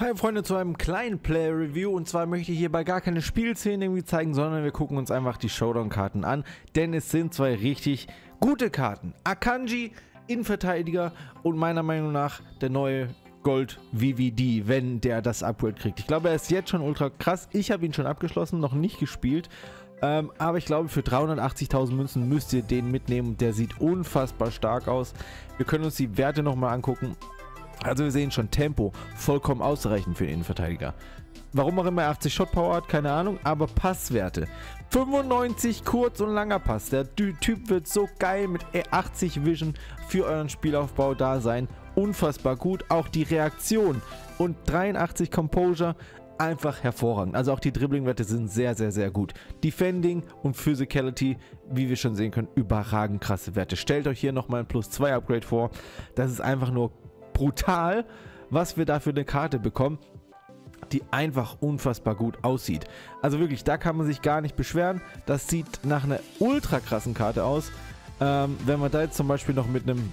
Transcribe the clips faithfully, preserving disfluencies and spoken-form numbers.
Hi Freunde, zu einem kleinen Player-Review, und zwar möchte ich hierbei gar keine Spielszenen irgendwie zeigen, sondern wir gucken uns einfach die Showdown-Karten an, denn es sind zwei richtig gute Karten. Akanji, Innenverteidiger, und meiner Meinung nach der neue Gold V V D, wenn der das Upgrade kriegt. Ich glaube, er ist jetzt schon ultra krass. Ich habe ihn schon abgeschlossen, noch nicht gespielt. Ähm, aber ich glaube, für dreihundertachtzigtausend Münzen müsst ihr den mitnehmen. Der sieht unfassbar stark aus. Wir können uns die Werte nochmal angucken. Also wir sehen schon, Tempo vollkommen ausreichend für den Innenverteidiger. Warum auch immer er achtzig Shot Power hat, keine Ahnung, aber Passwerte. fünfundneunzig kurz und langer Pass. Der Typ wird so geil mit achtzig Vision für euren Spielaufbau da sein. Unfassbar gut. Auch die Reaktion und dreiundachtzig Composure. Einfach hervorragend. Also auch die Dribbling-Werte sind sehr, sehr, sehr gut. Defending und Physicality, wie wir schon sehen können, überragend krasse Werte. Stellt euch hier nochmal ein Plus zwei Upgrade vor. Das ist einfach nur brutal, was wir da für eine Karte bekommen, die einfach unfassbar gut aussieht. Also wirklich, da kann man sich gar nicht beschweren. Das sieht nach einer ultra krassen Karte aus. Ähm, wenn wir da jetzt zum Beispiel noch mit einem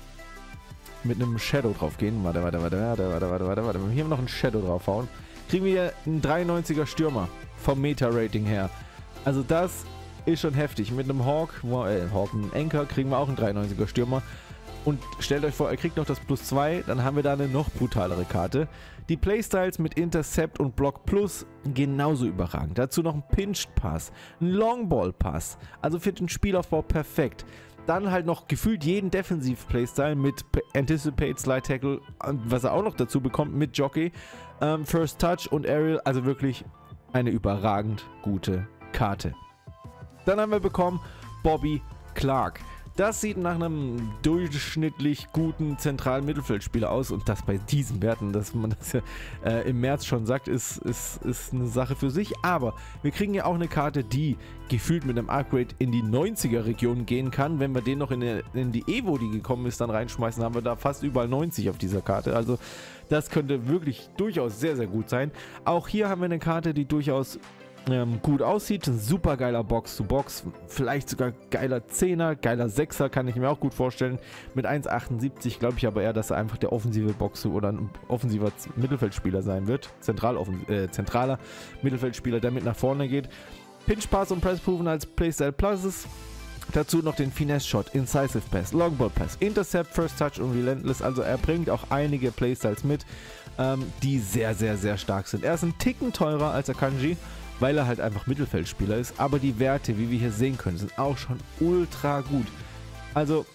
mit einem Shadow drauf gehen, warte, warte, warte, warte, warte, warte, warte, warte, wenn wir hier noch einen Shadow draufhauen, kriegen wir hier einen dreiundneunziger Stürmer vom Meta-Rating her. Also das ist schon heftig. Mit einem Hawk, äh, Hawk, einem Anchor kriegen wir auch einen dreiundneunziger Stürmer. Und stellt euch vor, er kriegt noch das Plus zwei, dann haben wir da eine noch brutalere Karte. Die Playstyles mit Intercept und Block Plus genauso überragend. Dazu noch ein Pinched Pass, ein Longball Pass, also für den Spielaufbau perfekt. Dann halt noch gefühlt jeden Defensiv-Playstyle mit Anticipate, Slide Tackle, was er auch noch dazu bekommt mit Jockey, ähm, First Touch und Aerial, also wirklich eine überragend gute Karte. Dann haben wir bekommen Bobby Clark. Das sieht nach einem durchschnittlich guten zentralen Mittelfeldspieler aus, und das bei diesen Werten, dass man das ja äh, im März schon sagt, ist, ist, ist eine Sache für sich. Aber wir kriegen ja auch eine Karte, die gefühlt mit einem Upgrade in die neunziger Region gehen kann. Wenn wir den noch in, eine, in die Evo, die gekommen ist, dann reinschmeißen, haben wir da fast überall neunzig auf dieser Karte. Also das könnte wirklich durchaus sehr, sehr gut sein. Auch hier haben wir eine Karte, die durchaus Ähm, gut aussieht. Ein super geiler Box-to-Box, vielleicht sogar geiler Zehner, geiler Sechser, kann ich mir auch gut vorstellen. Mit eins Komma achtundsiebzig glaube ich aber eher, dass er einfach der offensive Box oder ein offensiver Mittelfeldspieler sein wird. Zentral äh, zentraler Mittelfeldspieler, der mit nach vorne geht. Pinch Pass und Press Proven als Playstyle Pluses. Dazu noch den Finesse Shot, Incisive Pass, Longball Pass, Intercept, First Touch und Relentless. Also er bringt auch einige Playstyles mit, ähm, die sehr, sehr, sehr stark sind. Er ist ein Ticken teurer als Akanji, weil er halt einfach Mittelfeldspieler ist, aber die Werte, wie wir hier sehen können, sind auch schon ultra gut. Also,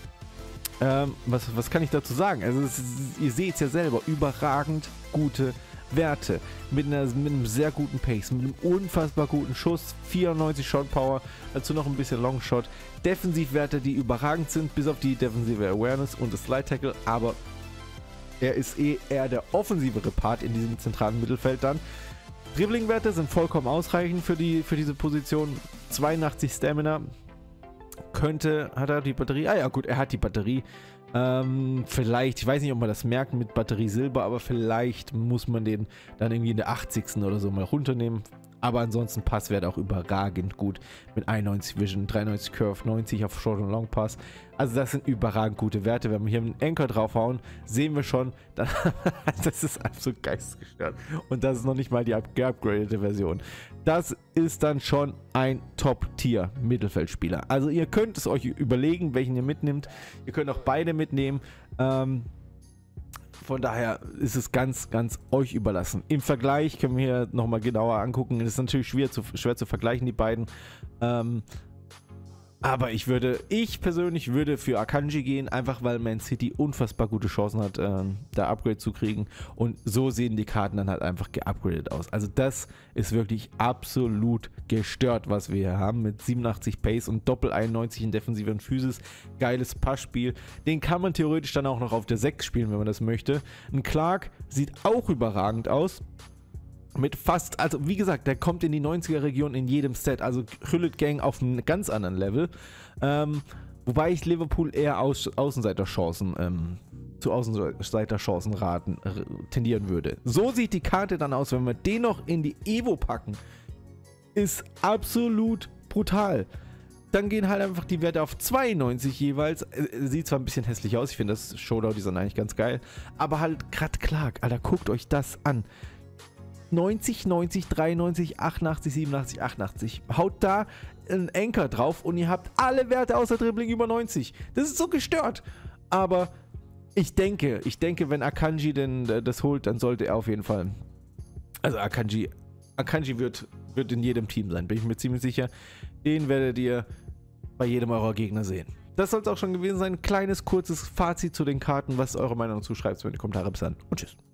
ähm, was, was kann ich dazu sagen? Also, es ist, ihr seht es ja selber, überragend gute Werte, mit, einer, mit einem sehr guten Pace, mit einem unfassbar guten Schuss, vierundneunzig Shot Power, dazu noch ein bisschen Longshot, Defensivwerte, die überragend sind, bis auf die defensive Awareness und das Slide Tackle, aber er ist eh eher der offensivere Part in diesem zentralen Mittelfeld dann. Dribbling-Werte sind vollkommen ausreichend für, die, für diese Position. zweiundachtzig Stamina. Könnte, hat er die Batterie? Ah ja gut, er hat die Batterie. Ähm, vielleicht, ich weiß nicht, ob man das merkt mit Batterie Silber, aber vielleicht muss man den dann irgendwie in der achtzigsten oder so mal runternehmen. Aber ansonsten Passwert auch überragend gut. Mit einundneunzig Vision, dreiundneunzig Curve, neunzig auf Short und Long Pass. Also das sind überragend gute Werte. Wenn wir hier einen Anchor draufhauen, sehen wir schon, dann das ist absolut geistesgestört. Und das ist noch nicht mal die geupgradete Version. Das ist dann schon ein Top-Tier-Mittelfeldspieler. Also ihr könnt es euch überlegen, welchen ihr mitnimmt. Ihr könnt auch beide mitnehmen. Ähm... Von daher ist es ganz, ganz euch überlassen. Im Vergleich können wir hier nochmal genauer angucken. Es ist natürlich schwer zu, schwer zu vergleichen, die beiden. Ähm, aber ich würde, ich persönlich würde für Akanji gehen, einfach weil Man City unfassbar gute Chancen hat, ähm, da Upgrade zu kriegen. Und so sehen die Karten dann halt einfach geupgradet aus. Also das ist wirklich absolut gestört, was wir hier haben. Mit siebenundachtzig Pace und Doppel einundneunzig in Defensive und Physis. Geiles Passspiel. Den kann man theoretisch dann auch noch auf der sechs spielen, wenn man das möchte. Ein Clark sieht auch überragend aus. Mit fast, also wie gesagt, der kommt in die neunziger Region in jedem Set, also Hüllet Gang auf einem ganz anderen Level. Ähm, wobei ich Liverpool eher aus, Außenseiterchancen, ähm, zu Außenseiterchancen raten, äh, tendieren würde. So sieht die Karte dann aus, wenn wir den noch in die Evo packen. Ist absolut brutal. dann gehen halt einfach die Werte auf zweiundneunzig jeweils. Äh, sieht zwar ein bisschen hässlich aus, ich finde das Showdown-Design eigentlich ganz geil, aber halt grad Clark, Alter, guckt euch das an. neunzig, neunzig, dreiundneunzig, achtundachtzig, siebenundachtzig, achtundachtzig. Haut da einen Anchor drauf und ihr habt alle Werte außer Dribbling über neunzig. Das ist so gestört. Aber ich denke, ich denke, wenn Akanji denn äh, das holt, dann sollte er auf jeden Fall. Also Akanji, Akanji wird, wird in jedem Team sein, bin ich mir ziemlich sicher. Den werdet ihr bei jedem eurer Gegner sehen. Das soll es auch schon gewesen sein. Kleines, kurzes Fazit zu den Karten. Was ist eure Meinung dazu? Schreibt es mir in die Kommentare. Bis dann und tschüss.